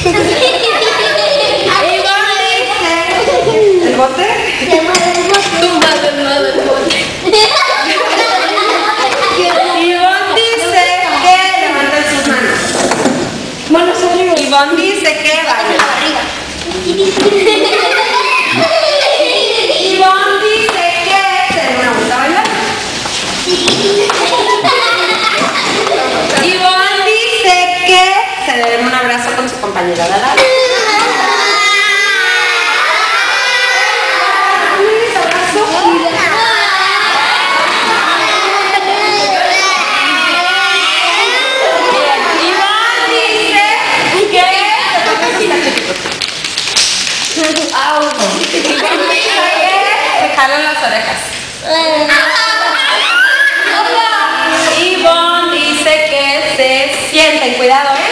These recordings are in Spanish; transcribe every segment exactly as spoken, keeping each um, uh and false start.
¿El bote? Tumbado el modo del bote. Ivonne dice que levanten sus manos. Manos arriba. Ivonne dice que bailen. Ivonne dice que se den una vuelta a bailar. Ivonne dice que se den un abrazo con su compañera de lado. Jalan las orejas. Ivonne dice que se sienten. Cuidado, ¿eh?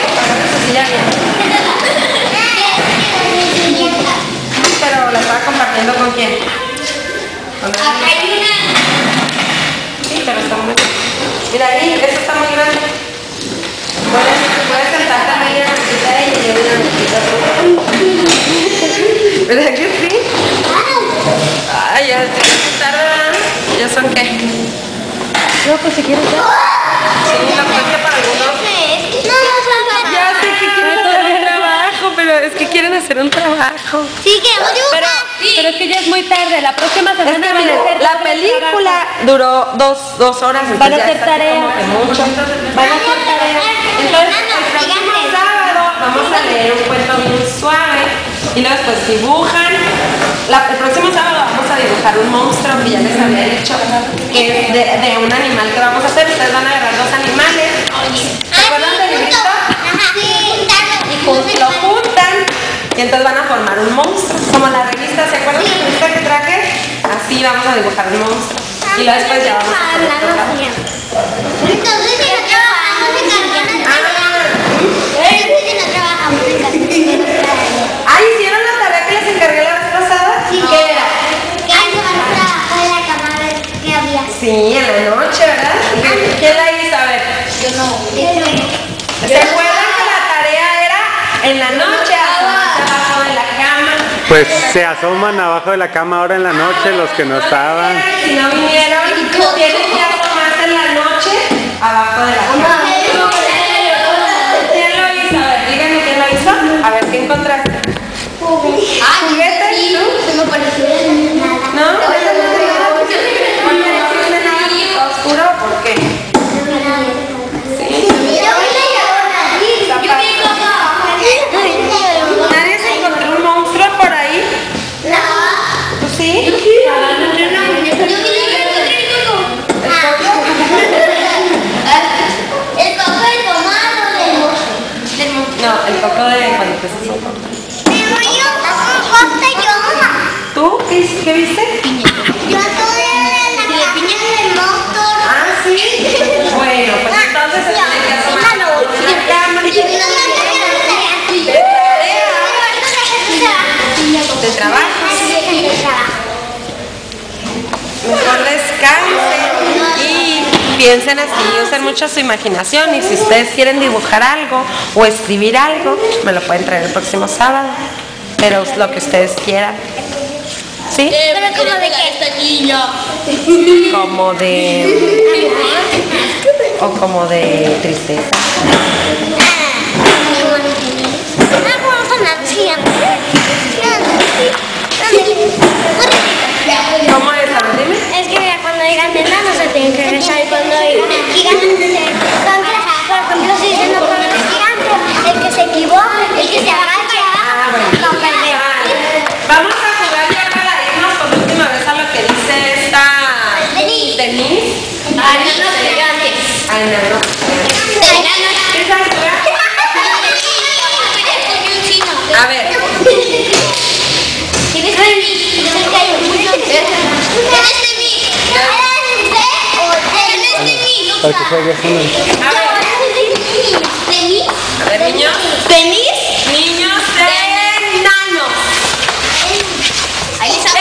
Pero la estaba compartiendo con quién. ¿Con Acá hay una. Sí, pero está muy. Mira ahí, eso está muy grande. Puedes, puedes sentarte a media mesita y yo una mesita. ¿Verdad que sí? Ay, ya se tardan. ¿Ya son qué? No, pues si quieres ya. Sí, la fuente para algunos. Ya sé que quieren hacer un trabajo, pero es que quieren hacer un trabajo. Sí, queremos dibujar. Pero, pero es que ya es muy tarde. La próxima Es semana que van a miren, hacer la película duró dos, dos horas. Van a entonces ya hacer está así tarea. como que mucho. Van a hacer tarea. Entonces, el próximo sábado vamos a leer un cuento bien suave y luego después dibujan. La, el próximo sábado vamos a dibujar un monstruo que ya les había dicho, que es de, de un animal que vamos a hacer. Ustedes van a agarrar dos animales. ¿Se acuerdan del librito? Y jun- lo juntan y entonces van a formar un monstruo. Como la revista, ¿se acuerdan de la revista que traje? Así vamos a dibujar un monstruo. Y luego después ya vamos a hacer otro lado. Entonces, si no trabajamos en casa, entonces si no trabajamos en casa, Ah, ¿hicieron la tarea que les encargué la vez pasada? Sí. ¿Qué era? que hay que trabajo en la cama a ver qué había. Sí, en la noche, ¿verdad? ¿Quién la hizo? A ver. Yo no. ¿Se acuerdan que la tarea era en la noche, asomarse abajo de la cama? Pues se asoman abajo de la cama ahora en la noche los que no estaban. Si no vinieron, tienen que asomarse en la noche abajo de la cama. ¿Quién lo hizo? A ver, díganme quién lo hizo. A ver, ¿qué encontraste? Ah, ¿Juguetes? sí, se me pareció nada. ¿No? ¿Por qué no hiciste nada oscuro? ¿Por qué? ¿Nadie se encontró un monstruo por ahí? ¿Tú sí? El coco del tomado del monstruo. No, el coco de cuando te haces un coco. ¿Tú? ¿Qué, qué viste? Yo estuve en la piña del monstruo. Ah, sí. Bueno, pues entonces se tiene que asomar a la cama. De trabajo. Mejor descansen y piensen así, usen mucho su imaginación y si ustedes quieren dibujar algo o escribir algo, me lo pueden traer el próximo sábado, pero lo que ustedes quieran. ¿Sí? Pero como de que esta niña. Como de... o como de tristeza. ¿Cómo es? A ver, dime. Es que mira, cuando digan de nada no se tienen que regresar y cuando digan gigante, por ejemplo, si dicen no ponen gigante, el que se equivoca, el que se agacha, no perder. Vamos a jugar ya para irnos por última vez a lo que dice esta Denise. Denise. Ah, no, no, gigante. Ay, no, no. ¿Qué sabes jugar? A ver. ¿Tienes de mí? ¿Tienes de mí? ¿Tienes de mí? ¿Tienes de mí? Para que juegues con él. A ver. ¿De mí? A ver, niños. ¿Denise? Niños de enanos. Ahí está.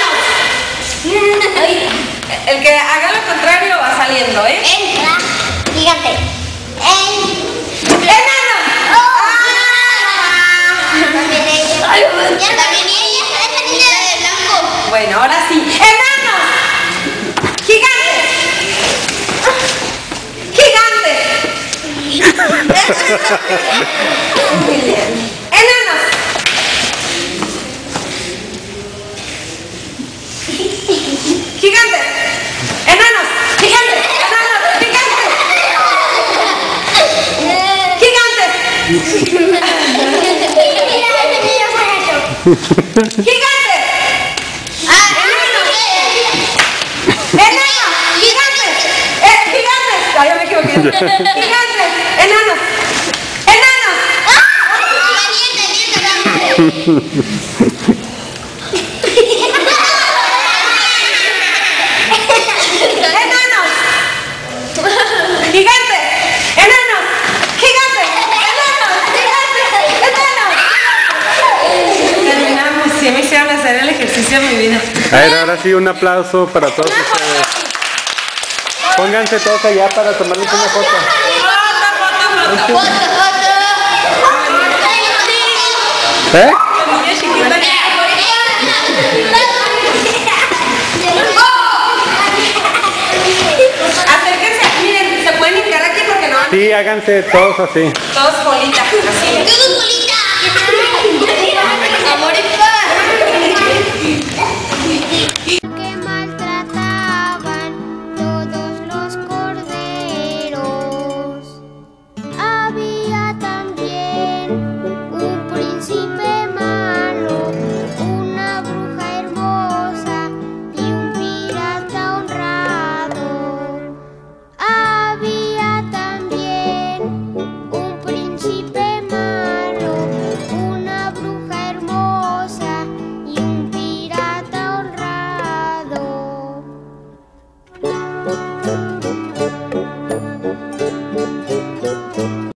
El que haga lo contrario va saliendo, ¿eh? Entra. Gigante. En. ¡Enano! ¡Oh! También ella. También ella. Esa niña de blanco. Bueno, ahora sí. ¡Enanos! ¡Gigantes! ¡Gigantes! Muy bien. ¡Enanos! ¡Gigantes! ¡Enanos! ¡Gigantes! ¡Enanos! ¡Gigantes! ¡Gigantes! Mira, ese niño se agachó. ¡Gigantes! Ah, ¡Enanos! ¡Gigantes! ¡Eh, gigantes! Ay, ya me equivoqué. ¡Gigantes! ¡Enanos! ¡Enanos! Miente, miente, miente. ¡Enanos! ¡Gigantes! ¡Enanos! ¡Gigantes! ¡Enanos! ¡Gigantes! ¡Enanos! Terminamos. Sí, me hicieron hacer el ejercicio de mi vida. A ver, ahora sí un aplauso para todos ustedes. Pónganse todos allá para tomarles una foto. Foto, foto, foto. Foto, foto. ¿Eh? La niña chiquita. Acérquense. Miren, se pueden hincar aquí porque no van. Sí, háganse todos así. Todos bolitas. Así. Todos bolitas.